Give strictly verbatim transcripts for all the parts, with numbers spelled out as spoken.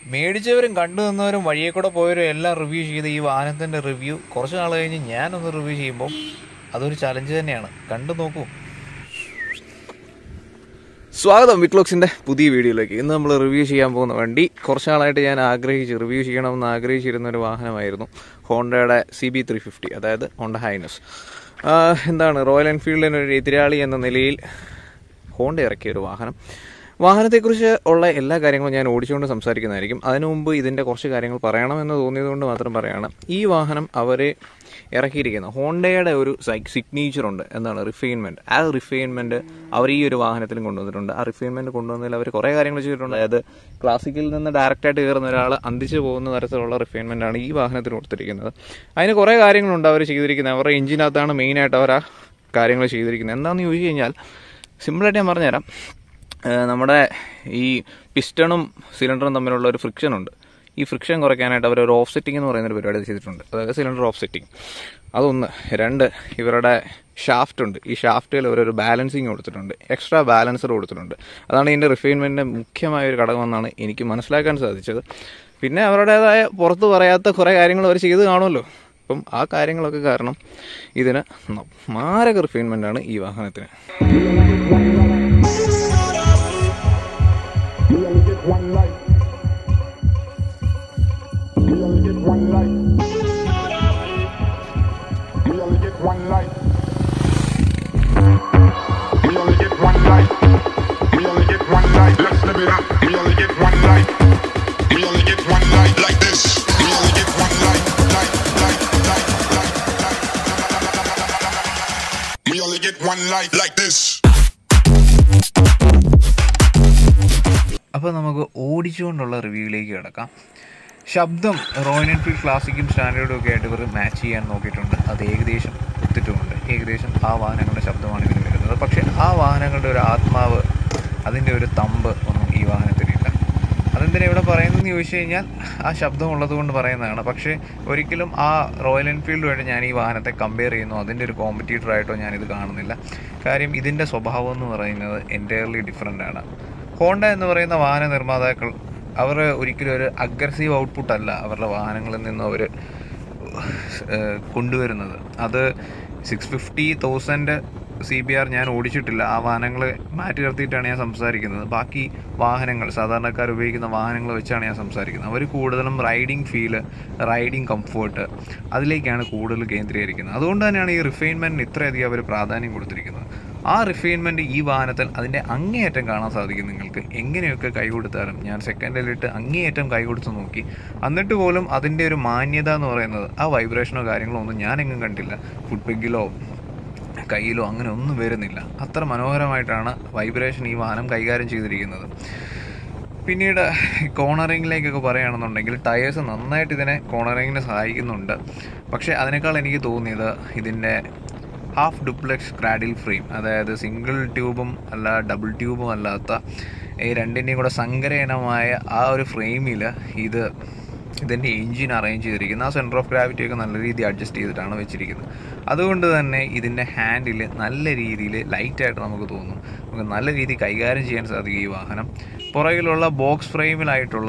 മേടിച്ചവരും കണ്ടു നിന്നവരും വഴിയെ കൂടെ പോയവരും എല്ലാം റിവ്യൂ ചെയ്ത് ഈ വാഹനത്തിൻ്റെ റിവ്യൂ കുറച്ച് നാൾ കഴിഞ്ഞ് ഞാനൊന്ന് റിവ്യൂ ചെയ്യുമ്പോൾ അതൊരു ചലഞ്ച് തന്നെയാണ്. കണ്ടു നോക്കൂ. സ്വാഗതം വിക്ലോക്സിൻ്റെ പുതിയ വീഡിയോയിലേക്ക്. ഇന്ന് നമ്മൾ റിവ്യൂ ചെയ്യാൻ പോകുന്ന വണ്ടി കുറച്ച് നാളായിട്ട് ഞാൻ ആഗ്രഹിച്ച് റിവ്യൂ ചെയ്യണമെന്ന് ആഗ്രഹിച്ചിരുന്ന ഒരു വാഹനമായിരുന്നു ഹോണ്ടയുടെ സി ബി ത്രീ ഫിഫ്റ്റി, അതായത് ഹോണ്ട ഹൈനസ്. എന്താണ് റോയൽ എൻഫീൽഡിന് ഒരു എതിരാളി എന്ന നിലയിൽ ഹോണ്ട ഇറക്കിയ ഒരു വാഹനം. വാഹനത്തെക്കുറിച്ച് ഉള്ള എല്ലാ കാര്യങ്ങളും ഞാൻ ഓടിച്ചുകൊണ്ട് സംസാരിക്കുന്നതായിരിക്കും. അതിനു മുമ്പ് ഇതിൻ്റെ കുറച്ച് കാര്യങ്ങൾ പറയണമെന്ന് തോന്നിയതുകൊണ്ട് മാത്രം പറയുകയാണ്. ഈ വാഹനം അവർ ഇറക്കിയിരിക്കുന്ന ഹോണ്ടയുടെ ഒരു സിഗ്നേച്ചറുണ്ട്, എന്താണ് റിഫൈൻമെൻറ്റ്. ആ റിഫൈൻമെൻറ്റ് അവർ ഈ ഒരു വാഹനത്തിലും കൊണ്ടുവന്നിട്ടുണ്ട്. ആ റിഫൈൻമെൻറ്റ് കൊണ്ടുവന്നതിൽ അവർ കുറേ കാര്യങ്ങൾ ചെയ്തിട്ടുണ്ട്. അതായത് ക്ലാസിക്കിൽ നിന്ന് ഡയറക്റ്റായിട്ട് കയറുന്ന ഒരാൾ അന്തിച്ച് പോകുന്ന തരത്തിലുള്ള റിഫൈൻമെൻറ്റാണ് ഈ വാഹനത്തിന് കൊടുത്തിരിക്കുന്നത്. അതിന് കുറേ കാര്യങ്ങളുണ്ട് അവർ ചെയ്തിരിക്കുന്നത്. അവരുടെ എഞ്ചിനകത്താണ് മെയിനായിട്ട് അവർ ആ കാര്യങ്ങൾ ചെയ്തിരിക്കുന്നത്. എന്താണെന്ന് ചോദിച്ചു കഴിഞ്ഞാൽ സിമ്പിളായിട്ട് ഞാൻ പറഞ്ഞുതരാം. നമ്മുടെ ഈ പിസ്റ്റണും സിലിണ്ടറും തമ്മിലുള്ള ഒരു ഫ്രിക്ഷൻ ഉണ്ട്. ഈ ഫ്രിക്ഷൻ കുറയ്ക്കാനായിട്ട് അവർ ഒരു ഓഫ് സെറ്റിംഗ് എന്ന് പറയുന്നൊരു പരിപാടി ചെയ്തിട്ടുണ്ട്. അതായത് സിലിണ്ടർ ഓഫ് സെറ്റിംഗ്. അതൊന്ന്. രണ്ട്, ഇവരുടെ ഷാഫ്റ്റ് ഉണ്ട്. ഈ ഷാഫ്റ്റിൽ അവരൊരു ബാലൻസിങ് കൊടുത്തിട്ടുണ്ട്, എക്സ്ട്രാ ബാലൻസർ കൊടുത്തിട്ടുണ്ട്. അതാണ് ഇതിൻ്റെ റിഫൈൻമെൻറ്റിൻ്റെ മുഖ്യമായ ഒരു ഘടകമെന്നാണ് എനിക്ക് മനസ്സിലാക്കാൻ സാധിച്ചത്. പിന്നെ അവരുടേതായ പുറത്ത് പറയാത്ത കുറേ കാര്യങ്ങൾ അവർ ചെയ്ത് കാണുമല്ലോ. അപ്പം ആ കാര്യങ്ങളൊക്കെ കാരണം ഇതിന് മാരക റിഫൈൻമെൻറ്റാണ് ഈ വാഹനത്തിന്. One life. We only get one life. We only get one life. We only get one life. We only get one life. Let's live it up. We only get one life. We only get one life like this. We only get one life. Life, life, life, life, life. We only get one life like this. അപ്പോൾ നമുക്ക് ഓടിച്ചുകൊണ്ടുള്ള റിവ്യൂവിലേക്ക് കിടക്കാം. ശബ്ദം royal Enfield ക്ലാസിക്കും സ്റ്റാൻഡേർഡും ഒക്കെ ആയിട്ട് ഇവർ match ചെയ്യാൻ നോക്കിയിട്ടുണ്ട്. അത് ഏകദേശം ഒത്തിട്ടുമുണ്ട്. ഏകദേശം ആ വാഹനങ്ങളുടെ ശബ്ദമാണ് ഇതിന് വരുന്നത്. പക്ഷേ ആ വാഹനങ്ങളുടെ ഒരു ആത്മാവ്, അതിൻ്റെ ഒരു തമ്പ് ഒന്നും ഈ വാഹനത്തിനില്ല. അതെന്തിനാ ഇവിടെ പറയുന്നതെന്ന് ചോദിച്ചു കഴിഞ്ഞാൽ ആ ശബ്ദം ഉള്ളത് കൊണ്ട് പറയുന്നതാണ്. പക്ഷേ ഒരിക്കലും ആ റോയൽ എൻഫീൽഡുമായിട്ട് ഞാൻ ഈ വാഹനത്തെ കമ്പയർ ചെയ്യുന്നു, അതിൻ്റെ ഒരു കോമ്പറ്റീറ്ററായിട്ടോ ഞാനിത് കാണുന്നില്ല. കാര്യം ഇതിൻ്റെ സ്വഭാവം എന്ന് പറയുന്നത് എൻറ്റയർലി ഡിഫറെൻ്റാണ്. ഹോണ്ട എന്ന് പറയുന്ന വാഹന നിർമ്മാതാക്കൾ അവർ ഒരിക്കലും ഒരു അഗ്രസീവ് ഔട്ട്പുട്ട് അല്ല അവരുടെ വാഹനങ്ങളിൽ നിന്ന് അവർ കൊണ്ടുവരുന്നത്. അത് six fifty thousand C B R ഞാൻ ഓടിച്ചിട്ടില്ല. ആ വാഹനങ്ങൾ മാറ്റി നിർത്തിയിട്ടാണ് ഞാൻ സംസാരിക്കുന്നത്. ബാക്കി വാഹനങ്ങൾ, സാധാരണക്കാർ ഉപയോഗിക്കുന്ന വാഹനങ്ങൾ വെച്ചാണ് ഞാൻ സംസാരിക്കുന്നത്. അവർ കൂടുതലും റൈഡിങ് ഫീല്, റൈഡിങ് കംഫേർട്ട്, അതിലേക്കാണ് കൂടുതൽ കേന്ദ്രീകരിക്കുന്നത്. അതുകൊണ്ട് തന്നെയാണ് ഈ റിഫൈൻമെൻറ്റിന് ഇത്രയധികം അവർ പ്രാധാന്യം കൊടുത്തിരിക്കുന്നത്. ആ റിഫൈൻമെൻറ്റ് ഈ വാഹനത്തിൽ അതിൻ്റെ അങ്ങേയറ്റം കാണാൻ സാധിക്കും നിങ്ങൾക്ക്. എങ്ങനെയൊക്കെ കൈ കൊടുത്താലും ഞാൻ സെക്കൻഡിലിട്ട് അങ്ങേയറ്റം കൈ കൊടുത്ത് നോക്കി, എന്നിട്ട് പോലും അതിൻ്റെ ഒരു മാന്യത എന്ന് പറയുന്നത്, ആ വൈബ്രേഷനോ കാര്യങ്ങളോ ഒന്നും ഞാനെങ്ങും കണ്ടില്ല. ഫുഡ് പെഗിലോ കയ്യിലോ അങ്ങനെ ഒന്നും വരുന്നില്ല. അത്ര മനോഹരമായിട്ടാണ് വൈബ്രേഷൻ ഈ വാഹനം കൈകാര്യം ചെയ്തിരിക്കുന്നത്. പിന്നീട് കോർണറിങ്ങിലേക്കൊക്കെ പറയുകയാണെന്നുണ്ടെങ്കിൽ ടയേഴ്സ് നന്നായിട്ട് ഇതിനെ കോർണറിങ്ങിന് സഹായിക്കുന്നുണ്ട്. പക്ഷേ അതിനേക്കാൾ എനിക്ക് തോന്നിയത് ഇതിൻ്റെ ഹാഫ് ഡുപ്ലെക്സ് ക്രാഡിൽ ഫ്രെയിം, അതായത് സിംഗിൾ ട്യൂബും അല്ല ഡബിൾ ട്യൂബും അല്ലാത്ത ഈ രണ്ടിൻ്റെയും കൂടെ സങ്കരയനമായ ആ ഒരു ഫ്രെയിമിൽ ഇത് ഇതിൻ്റെ എൻജിൻ അറേഞ്ച് ചെയ്തിരിക്കുന്നത്. ആ സെൻറ്റർ ഓഫ് ഗ്രാവിറ്റിയൊക്കെ നല്ല രീതിയിൽ അഡ്ജസ്റ്റ് ചെയ്തിട്ടാണ് വെച്ചിരിക്കുന്നത്. അതുകൊണ്ട് തന്നെ ഇതിൻ്റെ ഹാൻഡിൽ നല്ല രീതിയിൽ ലൈറ്റായിട്ട് നമുക്ക് തോന്നും. നമുക്ക് നല്ല രീതിയിൽ കൈകാര്യം ചെയ്യാൻ സാധിക്കും ഈ വാഹനം. പുറകിലുള്ള ബോക്സ് ഫ്രെയിമിലായിട്ടുള്ള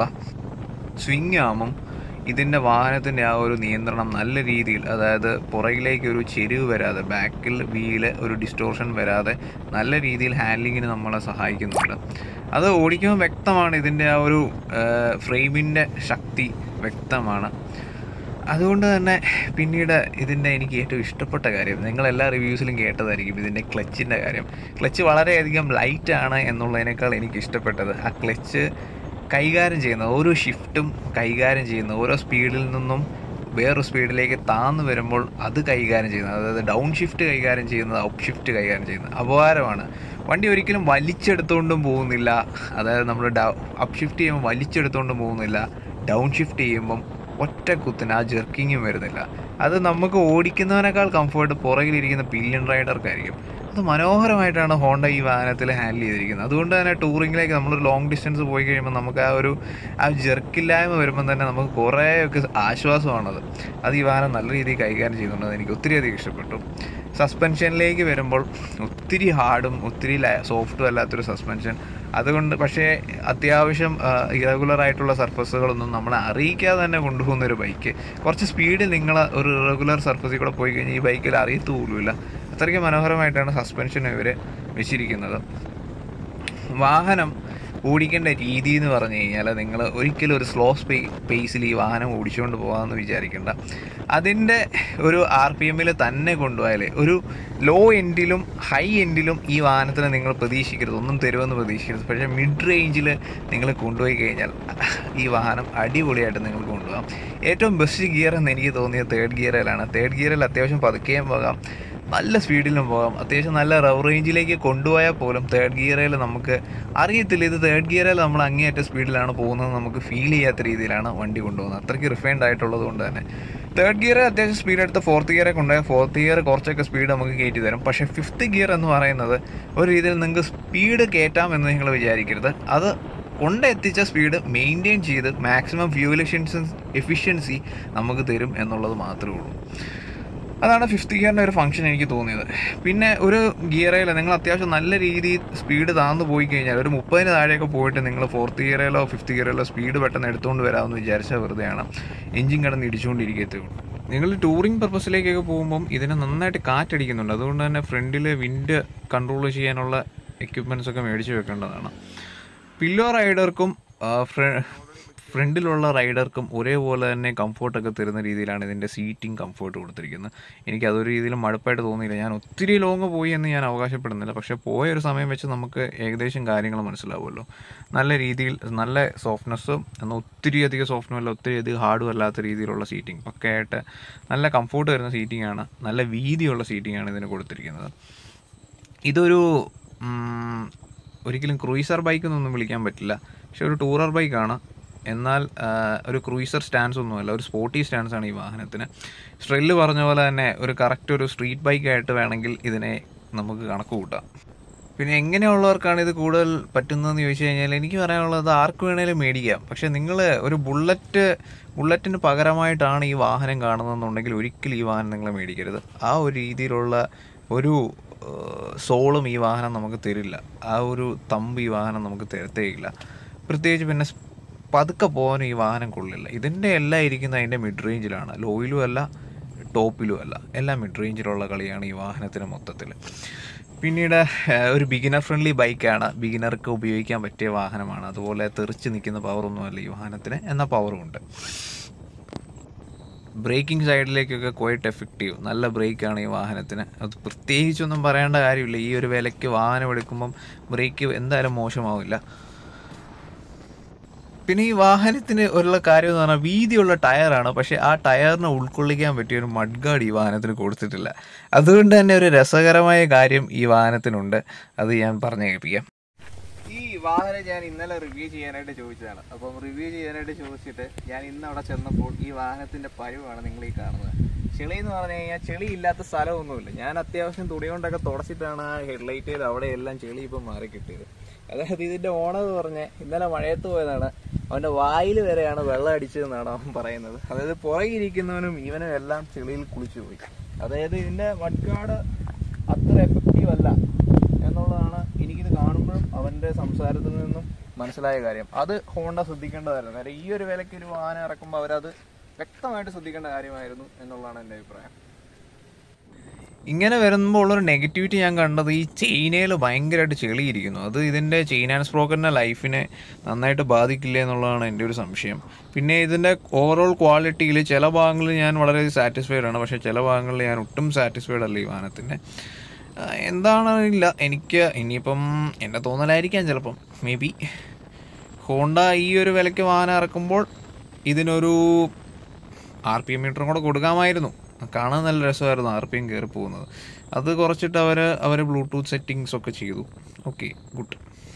സ്വിങ് ആമും ഇതിൻ്റെ വാഹനത്തിൻ്റെ ആ ഒരു നിയന്ത്രണം നല്ല രീതിയിൽ, അതായത് പുറകിലേക്ക് ഒരു ചെരിവ് വരാതെ, ബാക്കിൽ വീല് ഒരു ഡിസ്റ്റോർഷൻ വരാതെ നല്ല രീതിയിൽ ഹാൻഡ്ലിങ്ങിന് നമ്മളെ സഹായിക്കുന്നുണ്ട്. അത് ഓടിക്കുമ്പോൾ വ്യക്തമാണ്. ഇതിൻ്റെ ആ ഒരു ഫ്രെയിമിൻ്റെ ശക്തി വ്യക്തമാണ്. അതുകൊണ്ട് തന്നെ പിന്നീട് ഇതിൻ്റെ എനിക്ക് ഏറ്റവും ഇഷ്ടപ്പെട്ട കാര്യം, നിങ്ങളെല്ലാ റിവ്യൂസിലും കേട്ടതായിരിക്കും, ഇതിൻ്റെ ക്ലച്ചിൻ്റെ കാര്യം. ക്ലച്ച് വളരെയധികം ലൈറ്റാണ് എന്നുള്ളതിനേക്കാൾ എനിക്ക് ഇഷ്ടപ്പെട്ടത് ആ ക്ലച്ച് കൈകാര്യം ചെയ്യുന്ന ഓരോ ഷിഫ്റ്റും കൈകാര്യം ചെയ്യുന്ന ഓരോ സ്പീഡിൽ നിന്നും വേറൊരു സ്പീഡിലേക്ക് താഴ്ന്നു വരുമ്പോൾ അത് കൈകാര്യം ചെയ്യുന്നത്, അതായത് ഡൗൺ ഷിഫ്റ്റ് കൈകാര്യം ചെയ്യുന്നത്, അപ്പ് ഷിഫ്റ്റ് കൈകാര്യം ചെയ്യുന്നത് അപാരമാണ്. വണ്ടി ഒരിക്കലും വലിച്ചെടുത്തുകൊണ്ടും പോകുന്നില്ല. അതായത് നമ്മൾ ഡൗ അപ്പ് ഷിഫ്റ്റ് ചെയ്യുമ്പോൾ വലിച്ചെടുത്തുകൊണ്ടും പോകുന്നില്ല. ഡൗൺ ഷിഫ്റ്റ് ചെയ്യുമ്പം ഒറ്റ കുത്തിന് ആ ജെർക്കിങ്ങും വരുന്നില്ല. അത് നമുക്ക് ഓടിക്കുന്നതിനേക്കാൾ കംഫേർട്ട് പുറകിലിരിക്കുന്ന പില്യൺ റൈഡർക്കായിരിക്കും. അത് മനോഹരമായിട്ടാണ് ഹോണ്ട ഈ വാഹനത്തിൽ ഹാൻഡിൽ ചെയ്തിരിക്കുന്നത്. അതുകൊണ്ട് തന്നെ ടൂറിങ്ങിലേക്ക് നമ്മളൊരു ലോങ് ഡിസ്റ്റൻസ് പോയി കഴിയുമ്പോൾ നമുക്ക് ആ ഒരു ആ ജെർക്കില്ലായ്മ വരുമ്പം തന്നെ നമുക്ക് കുറേയൊക്കെ ആശ്വാസമാണത്. അത് ഈ വാഹനം നല്ല രീതിയിൽ കൈകാര്യം ചെയ്യുന്നുണ്ട്. എനിക്ക് ഒത്തിരി അധികം ഇഷ്ടപ്പെട്ടു. സസ്പെൻഷനിലേക്ക് വരുമ്പോൾ ഒത്തിരി ഹാർഡും ഒത്തിരി സോഫ്റ്റും അല്ലാത്തൊരു സസ്പെൻഷൻ, അതുകൊണ്ട് പക്ഷേ അത്യാവശ്യം ഇറഗുലർ ആയിട്ടുള്ള സർഫസുകളൊന്നും നമ്മളെ അറിയിക്കാതെ തന്നെ കൊണ്ടുപോകുന്ന ഒരു ബൈക്ക്. കുറച്ച് സ്പീഡിൽ നിങ്ങൾ ഒരു ഇറഗുലർ സർഫസിൽ കൂടെ പോയി കഴിഞ്ഞാൽ ഈ ബൈക്കിൽ അറിയത്തു പോലുമില്ല. അത്രയ്ക്ക് മനോഹരമായിട്ടാണ് സസ്പെൻഷൻ ഇവർ വെച്ചിരിക്കുന്നത്. വാഹനം ഓടിക്കേണ്ട രീതി എന്ന് പറഞ്ഞു കഴിഞ്ഞാൽ നിങ്ങൾ ഒരിക്കലും ഒരു സ്ലോ സ്പേ പേസിൽ ഈ വാഹനം ഓടിച്ചുകൊണ്ട് പോകാമെന്ന് വിചാരിക്കേണ്ട. അതിൻ്റെ ഒരു ആർ പി എമ്മിൽ തന്നെ കൊണ്ടുപോയാൽ ഒരു ലോ എൻഡിലും ഹൈ എൻഡിലും ഈ വാഹനത്തിന് നിങ്ങൾ പ്രതീക്ഷിക്കരുത്, ഒന്നും തരുമെന്ന് പ്രതീക്ഷിക്കരുത്. പക്ഷേ മിഡ് റേഞ്ചിൽ നിങ്ങൾ കൊണ്ടുപോയി കഴിഞ്ഞാൽ ഈ വാഹനം അടിപൊളിയായിട്ട് നിങ്ങൾക്ക് കൊണ്ടുപോകാം. ഏറ്റവും ബെസ്റ്റ് ഗിയർ എന്ന് എനിക്ക് തോന്നിയത് തേർഡ് ഗിയറിലാണ്. തേർഡ് ഗിയറിൽ അത്യാവശ്യം പതുക്കെയും പോകാം, നല്ല സ്പീഡിലും പോകാം. അത്യാവശ്യം നല്ല റവ് റേഞ്ചിലേക്ക് കൊണ്ടുപോയാൽ പോലും തേർഡ് ഗിയറിൽ നമുക്ക് അറിയത്തില്ല ഇത് തേർഡ് ഗിയറിൽ നമ്മൾ അങ്ങേയറ്റ സ്പീഡിലാണ് പോകുന്നത്, നമുക്ക് ഫീൽ ചെയ്യാത്ത രീതിയിലാണ് വണ്ടി കൊണ്ടുപോകുന്നത്. അത്രയ്ക്ക് റിഫൈൻഡ് ആയിട്ടുള്ളത് കൊണ്ട് തന്നെ തേർഡ് ഗിയർ അത്യാവശ്യം സ്പീഡ് എടുത്ത് ഫോർത്ത് ഗിയറെ കൊണ്ടുപോയാൽ ഫോർത്ത് ഗിയർ കുറച്ചൊക്കെ സ്പീഡ് നമുക്ക് കയറ്റി തരും. പക്ഷേ ഫിഫ്ത്ത് ഗിയർ എന്ന് പറയുന്നത് ഒരു രീതിയിൽ നിങ്ങൾക്ക് സ്പീഡ് കയറ്റാം എന്ന് നിങ്ങൾ വിചാരിക്കരുത്. അത് കൊണ്ടെത്തിച്ച സ്പീഡ് മെയിൻറ്റെയിൻ ചെയ്ത് മാക്സിമം ഫ്യൂവൽ എഫിഷ്യൻസി എഫിഷ്യൻസി നമുക്ക് തരും എന്നുള്ളത് മാത്രമേ ഉള്ളൂ. അതാണ് ഫിഫ്ത്ത് ഗിയറിൻ്റെ ഒരു ഫംഗ്ഷൻ എനിക്ക് തോന്നിയത്. പിന്നെ ഒരു ഗിയറയിൽ നിങ്ങൾ അത്യാവശ്യം നല്ല രീതിയിൽ സ്പീഡ് താഴ്ന്നു പോയി കഴിഞ്ഞാൽ ഒരു മുപ്പതിന് താഴെയൊക്കെ പോയിട്ട് നിങ്ങൾ ഫോർത്ത് ഗിയറിലോ ഫിഫ്ത്ത് ഗിയറിലോ സ്പീഡ് പെട്ടെന്ന് എടുത്തുകൊണ്ട് വരാമെന്ന് വിചാരിച്ചാൽ വെറുതെയാണ്, എഞ്ചിൻ കിടന്ന് ഇടിച്ചുകൊണ്ടിരിക്കത്തേ ഉള്ളൂ. നിങ്ങൾ ടൂറിംഗ് പർപ്പസിലേക്കൊക്കെ പോകുമ്പം ഇതിന് നന്നായിട്ട് കാറ്റടിക്കുന്നുണ്ട്. അതുകൊണ്ട് തന്നെ ഫ്രണ്ടിൽ വിൻഡ് കൺട്രോൾ ചെയ്യാനുള്ള എക്യുപ്മെൻറ്റ്സ് ഒക്കെ മേടിച്ച് വെക്കേണ്ടതാണ്. പില്ലോ റൈഡർക്കും ഫ്രണ്ടിലുള്ള റൈഡർക്കും ഒരേപോലെ തന്നെ കംഫോർട്ടൊക്കെ തരുന്ന രീതിയിലാണ് ഇതിൻ്റെ സീറ്റിംഗ് കംഫോർട്ട് കൊടുത്തിരിക്കുന്നത്. എനിക്കതൊരു രീതിയിലും മടുപ്പായിട്ട് തോന്നിയില്ല. ഞാൻ ഒത്തിരി ലോങ് പോയി എന്ന് ഞാൻ അവകാശപ്പെടുന്നില്ല, പക്ഷേ പോയൊരു സമയം വെച്ച് നമുക്ക് ഏകദേശം കാര്യങ്ങൾ മനസ്സിലാവുമല്ലോ. നല്ല രീതിയിൽ നല്ല സോഫ്റ്റ്നെസ്സും എന്നാൽ ഒത്തിരി അധികം സോഫ്റ്റും അല്ല ഒത്തിരി അധികം ഹാർഡും അല്ലാത്ത രീതിയിലുള്ള സീറ്റിംഗ് പക്കയായിട്ട് നല്ല കംഫോർട്ട് വരുന്ന സീറ്റിംഗാണ്, നല്ല വീതിയുള്ള സീറ്റിംഗാണ് ഇതിന് കൊടുത്തിരിക്കുന്നത്. ഇതൊരു ഒരിക്കലും ക്രൂയിസർ ബൈക്ക് എന്നൊന്നും വിളിക്കാൻ പറ്റില്ല, പക്ഷെ ഒരു ടൂറർ ബൈക്കാണ്. എന്നാൽ ഒരു ക്രൂയിസർ സ്റ്റാൻസ് ഒന്നുമല്ല, ഒരു സ്പോർട്ടി സ്റ്റാൻസാണ് ഈ വാഹനത്തിന്. സ്ട്രെല്ല് പറഞ്ഞ പോലെ തന്നെ ഒരു കറക്റ്റ് ഒരു സ്ട്രീറ്റ് ബൈക്കായിട്ട് വേണമെങ്കിൽ ഇതിനെ നമുക്ക് കണക്ക് കൂട്ടാം. പിന്നെ എങ്ങനെയുള്ളവർക്കാണ് ഇത് കൂടുതൽ പറ്റുന്നതെന്ന് ചോദിച്ചു കഴിഞ്ഞാൽ എനിക്ക് പറയാനുള്ളത് ആർക്ക് വേണേലും മേടിക്കാം. പക്ഷേ നിങ്ങൾ ഒരു ബുള്ളറ്റ് ബുള്ളറ്റിന് പകരമായിട്ടാണ് ഈ വാഹനം കാണുന്നതെന്നുണ്ടെങ്കിൽ ഒരിക്കലും ഈ വാഹനം നിങ്ങൾ മേടിക്കരുത്. ആ ഒരു രീതിയിലുള്ള ഒരു സോളും ഈ വാഹനം നമുക്ക് തരില്ല, ആ ഒരു തമ്പ് ഈ വാഹനം നമുക്ക് തരത്തേയില്ല. പ്രത്യേകിച്ച് പിന്നെ പതുക്കെ പോകാനും ഈ വാഹനം കൊള്ളില്ല. ഇതിൻ്റെ എല്ലാം ഇരിക്കുന്നത് അതിൻ്റെ മിഡ് റേഞ്ചിലാണ്, ലോയിലും അല്ല ടോപ്പിലും അല്ല, എല്ലാം മിഡ് റേഞ്ചിലുള്ള കളിയാണ് ഈ വാഹനത്തിന് മൊത്തത്തിൽ. പിന്നീട് ഒരു ബിഗിനർ ഫ്രണ്ട്ലി ബൈക്കാണ്, ബിഗിനർക്ക് ഉപയോഗിക്കാൻ പറ്റിയ വാഹനമാണ്. അതുപോലെ തെറിച്ച് നിൽക്കുന്ന പവറൊന്നുമല്ല ഈ വാഹനത്തിന്, എന്നാൽ പവറുമുണ്ട്. ബ്രേക്കിംഗ് സൈഡിലേക്കൊക്കെ ക്വൈറ്റ് എഫക്റ്റീവ്, നല്ല ബ്രേക്കാണ് ഈ വാഹനത്തിന്. അത് പ്രത്യേകിച്ചൊന്നും പറയേണ്ട കാര്യമില്ല. ഈ ഒരു വിലയ്ക്ക് വാഹനം എടുക്കുമ്പം ബ്രേക്ക് എന്തായാലും മോശമാവില്ല. പിന്നെ ഈ വാഹനത്തിന് ഉള്ള കാര്യം എന്ന് പറഞ്ഞാൽ വീതിയുള്ള ടയറാണ്, പക്ഷേ ആ ടയറിനെ ഉൾക്കൊള്ളിക്കാൻ പറ്റിയ ഒരു മഡ് ഗാർഡ് ഈ വാഹനത്തിന് കൊടുത്തിട്ടില്ല. അതുകൊണ്ട് തന്നെ ഒരു രസകരമായ കാര്യം ഈ വാഹനത്തിനുണ്ട്, അത് ഞാൻ പറഞ്ഞു കേൾപ്പിക്കാം. ഈ വാഹനം ഞാൻ ഇന്നലെ റിവ്യൂ ചെയ്യാനായിട്ട് ചോദിച്ചതാണ്. അപ്പം റിവ്യൂ ചെയ്യാനായിട്ട് ചോദിച്ചിട്ട് ഞാൻ ഇന്ന് അവിടെ ചെന്നപ്പോൾ ഈ വാഹനത്തിൻ്റെ പരുവാണ് നിങ്ങൾ ഈ കാണുന്നത്. ചെളി എന്ന് പറഞ്ഞു കഴിഞ്ഞാൽ ചെളി ഇല്ലാത്ത സ്ഥലമൊന്നുമില്ല. ഞാൻ അത്യാവശ്യം തുണി കൊണ്ടൊക്കെ തുടച്ചിട്ടാണ് ആ ഹെഡ്ലൈറ്റ് ചെയ്ത് അവിടെ എല്ലാം ചെളി ഇപ്പം മാറി കിട്ടിയത്. അതായത് ഇതിൻ്റെ ഓണർ പറഞ്ഞ് ഇന്നലെ മഴയത്ത് പോയതാണ്, അവൻ്റെ വായിൽ വരെയാണ് വെള്ളം അടിച്ചതെന്നാണ് അവൻ പറയുന്നത്. അതായത് പുറകിരിക്കുന്നവനും ഇവനും എല്ലാം ചെളിയിൽ കുളിച്ചു പോയി. അതായത് ഇതിൻ്റെ മഡ് ഗാർഡ് അത്ര എഫക്റ്റീവ് അല്ല എന്നുള്ളതാണ് എനിക്കിത് കാണുമ്പോഴും അവൻ്റെ സംസാരത്തിൽ നിന്നും മനസ്സിലായ കാര്യം. അത് ഹോണ്ട ശ്രദ്ധിക്കേണ്ടതായിരുന്നു. നേരെ ഈ ഒരു വിലയ്ക്ക് ഒരു വാഹനം ഇറക്കുമ്പോൾ അവരത് വ്യക്തമായിട്ട് ശ്രദ്ധിക്കേണ്ട കാര്യമായിരുന്നു എന്നുള്ളതാണ് എൻ്റെ അഭിപ്രായം. ഇങ്ങനെ വരുമ്പോൾ ഉള്ളൊരു നെഗറ്റിവിറ്റി ഞാൻ കണ്ടത് ഈ ചെയിനയിൽ ഭയങ്കരമായിട്ട് ചെളിയിരിക്കുന്നു. അത് ഇതിൻ്റെ ചെയിൻ ആൻഡ് സ്പ്രോക്കറിൻ്റെ ലൈഫിനെ നന്നായിട്ട് ബാധിക്കില്ല എന്നുള്ളതാണ് എൻ്റെ ഒരു സംശയം. പിന്നെ ഇതിൻ്റെ ഓവറോൾ ക്വാളിറ്റിയിൽ ചില ഭാഗങ്ങളിൽ ഞാൻ വളരെ സാറ്റിസ്ഫൈഡ് ആണ്, പക്ഷേ ചില ഭാഗങ്ങളിൽ ഞാൻ ഒട്ടും സാറ്റിസ്ഫൈഡ് അല്ല ഈ വാഹനത്തിൻ്റെ. എന്താണെന്നില്ല, എനിക്ക് ഇനിയിപ്പം എൻ്റെ തോന്നലായിരിക്കാം ചിലപ്പം, മേ ബി ഹോണ്ട ഈ ഒരു വിലയ്ക്ക് വാഹനം ഇറക്കുമ്പോൾ ഇതിനൊരു ആർ പി എം മീറ്ററും കൂടെ കൊടുക്കാമായിരുന്നു. കാണാൻ നല്ല രസമായിരുന്നു ആർ പി എം കയറി പോകുന്നത്. അത് കുറച്ചിട്ട് അവർ അവർ ബ്ലൂടൂത്ത് സെറ്റിങ്സ് ഒക്കെ ചെയ്തു. Okay, good.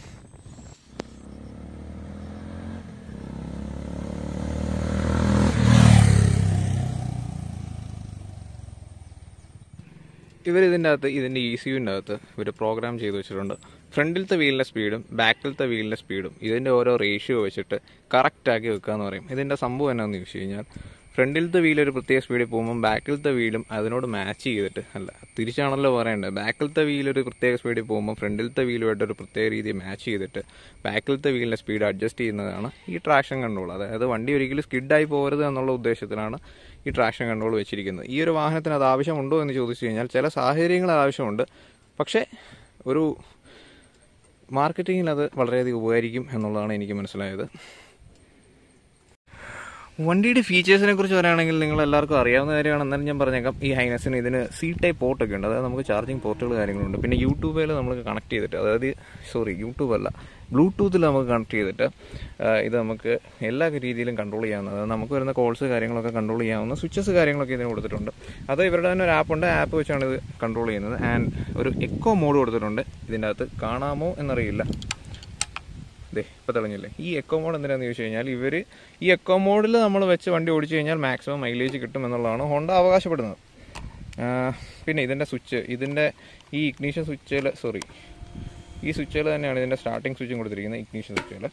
ഇവരിതിൻ്റെ അകത്ത് ഇതിൻ്റെ ഇ സി യുവിൻ്റെ അകത്ത് ഇവർ പ്രോഗ്രാം ചെയ്ത് വെച്ചിട്ടുണ്ട്. ഫ്രണ്ടിലത്തെ വീലിൻ്റെ സ്പീഡും ബാക്കിലത്തെ വീലിൻ്റെ സ്പീഡും ഇതിൻ്റെ ഓരോ റേഷ്യോ വെച്ചിട്ട് കറക്റ്റാക്കി വെക്കുക എന്ന് പറയും. ഇതിൻ്റെ സംഭവം എന്നാന്ന് ചോദിച്ചു കഴിഞ്ഞാൽ ഫ്രണ്ടിലത്തെ വീൽ ഒരു പ്രത്യേക സ്പീഡിൽ പോകുമ്പോൾ ബാക്കിലത്തെ വീലും അതിനോട് മാച്ച് ചെയ്തിട്ട്, അല്ല തിരിച്ചാണല്ലോ പറയേണ്ടത്, ബാക്കിലത്തെ വീൽ ഒരു പ്രത്യേക സ്പീഡിൽ പോകുമ്പോൾ ഫ്രണ്ടിലത്തെ വീലുമായിട്ട് ഒരു പ്രത്യേക രീതിയിൽ മാച്ച് ചെയ്തിട്ട് ബാക്കിലത്തെ വീലിൻ്റെ സ്പീഡ് അഡ്ജസ്റ്റ് ചെയ്യുന്നതാണ് ഈ ട്രാക്ഷൻ കൺട്രോൾ. അതായത് വണ്ടി ഒരിക്കലും സ്കിഡായി പോകരുത് എന്നുള്ള ഉദ്ദേശത്തിലാണ് ഈ ട്രാക്ഷൻ കൺട്രോൾ വെച്ചിരിക്കുന്നത്. ഈ ഒരു വാഹനത്തിന് അത് ആവശ്യമുണ്ടോ എന്ന് ചോദിച്ചു കഴിഞ്ഞാൽ ചില സാഹചര്യങ്ങൾ ആവശ്യമുണ്ട്. പക്ഷേ ഒരു മാർക്കറ്റിങ്ങിൽ അത് വളരെയധികം ഉപകരിക്കും എന്നുള്ളതാണ് എനിക്ക് മനസ്സിലായത്. വണ്ടിയുടെ ഫീച്ചേഴ്സിനെ കുറിച്ച് പറയുകയാണെങ്കിൽ നിങ്ങൾ എല്ലാവർക്കും അറിയാവുന്ന കാര്യമാണ്. എന്നാലും ഞാൻ പറഞ്ഞേക്കാം, ഈ ഹൈനസിന് ഇതിന് സി ടൈപ്പ് പോർട്ടൊക്കെ ഉണ്ട്. അതായത് നമുക്ക് ചാർജിങ് പോർട്ടുകൾ കാര്യങ്ങളുണ്ട്. പിന്നെ യൂട്യൂബിൽ നമുക്ക് കണക്ട് ചെയ്തിട്ട്, അതായത് സോറി യൂട്യൂബ് അല്ല ബ്ലൂടൂത്തിൽ നമുക്ക് കണക്ട് ചെയ്തിട്ട് ഇത് നമുക്ക് എല്ലാ രീതിയിലും കൺട്രോൾ ചെയ്യാവുന്ന, അതായത് നമുക്ക് വരുന്ന കോൾസ് കാര്യങ്ങളൊക്കെ കൺട്രോൾ ചെയ്യാവുന്ന സ്വിച്ചസ് കാര്യങ്ങളൊക്കെ ഇതിന് കൊടുത്തിട്ടുണ്ട്. അത് ഇവരുടെ തന്നെ ഒരു ആപ്പുണ്ട്, ആപ്പ് വെച്ചാണ് ഇത് കൺട്രോൾ ചെയ്യുന്നത്. ആൻഡ് ഒരു എക്കോ മോഡ് കൊടുത്തിട്ടുണ്ട്. ഇതിൻ്റെ അകത്ത് കാണാമോ എന്നറിയില്ല, ഇതേ ഇപ്പോൾ തെളിഞ്ഞില്ലേ. ഈ എക്കോ മോഡ് എന്തിനാണെന്ന് ചോദിച്ചു കഴിഞ്ഞാൽ ഇവർ ഈ എക്കോ മോഡിൽ നമ്മൾ വെച്ച് വണ്ടി ഓടിച്ചു കഴിഞ്ഞാൽ മാക്സിമം മൈലേജ് കിട്ടും എന്നുള്ളതാണ് ഹോണ്ട അവകാശപ്പെടുന്നത്. പിന്നെ ഇതിൻ്റെ സ്വിച്ച്, ഇതിൻ്റെ ഈ ഇഗ്നീഷൻ സ്വിച്ചിൽ സോറി ഈ സ്വിച്ചുകൾ തന്നെയാണ് ഇതിൻ്റെ സ്റ്റാർട്ടിങ് സ്വിച്ചും കൊടുത്തിരിക്കുന്നത്, ഇഗ്നീഷൻ സ്വിച്ചുകൾ.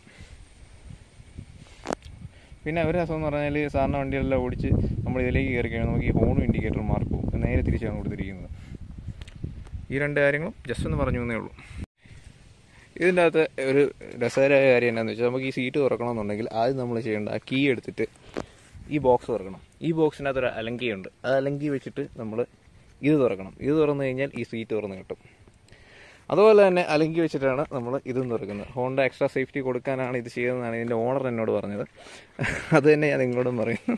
പിന്നെ ഒരു രസം എന്ന് പറഞ്ഞാൽ സാധാരണ വണ്ടികളെല്ലാം ഓടിച്ച് നമ്മൾ ഇതിലേക്ക് കയറി കഴിഞ്ഞാൽ നമുക്ക് ഈ ഹോണും ഇൻഡിക്കേറ്ററും മാർക്ക് പോകും. നേരെ തിരിച്ചാണ് കൊടുത്തിരിക്കുന്നത്. ഈ രണ്ട് കാര്യങ്ങളും ജസ്റ്റ് ഒന്ന് പറഞ്ഞു എന്നേ ഉള്ളൂ. ഇതിൻ്റെ അകത്ത് ഒരു രസകരമായ കാര്യം എന്താണെന്ന് വെച്ചാൽ നമുക്ക് ഈ സീറ്റ് തുറക്കണമെന്നുണ്ടെങ്കിൽ ആദ്യം നമ്മൾ ചെയ്യേണ്ട ആ കീ എടുത്തിട്ട് ഈ ബോക്സ് തുറക്കണം. ഈ ബോക്സിനകത്ത് ഒരു അലങ്കിയുണ്ട്. ആ അലങ്കി വെച്ചിട്ട് നമ്മൾ ഇത് തുറക്കണം. ഇത് തുറന്നു കഴിഞ്ഞാൽ ഈ സീറ്റ് തുറന്ന് കിട്ടും. അതുപോലെ തന്നെ അലങ്കി വെച്ചിട്ടാണ് നമ്മൾ ഇതും തുറക്കുന്നത്. ഹോണ്ട എക്സ്ട്രാ സേഫ്റ്റി കൊടുക്കാനാണ് ഇത് ചെയ്യുന്നതാണ് ഇതിൻ്റെ ഓണർ എന്നോട് പറഞ്ഞത്. അത് തന്നെ ഞാൻ നിങ്ങളോടും പറയുന്നു.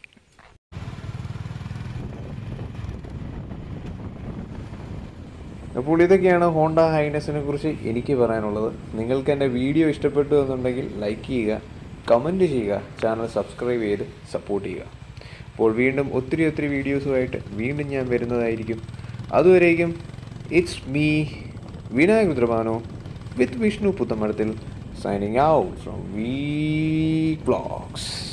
അപ്പോൾ ഇതൊക്കെയാണ് ഹോണ്ട ഹൈനസിനെ കുറിച്ച് എനിക്ക് പറയാനുള്ളത്. നിങ്ങൾക്ക് എൻ്റെ വീഡിയോ ഇഷ്ടപ്പെട്ടു എന്നുണ്ടെങ്കിൽ ലൈക്ക് ചെയ്യുക, കമൻറ്റ് ചെയ്യുക, ചാനൽ സബ്സ്ക്രൈബ് ചെയ്ത് സപ്പോർട്ട് ചെയ്യുക. അപ്പോൾ വീണ്ടും ഒത്തിരി ഒത്തിരി വീഡിയോസുമായിട്ട് വീണ്ടും ഞാൻ വരുന്നതായിരിക്കും. അതുവരേക്കും it's me Vinayak Rudrabhanu with Vishnu Puthamadathil signing out from week vlogs.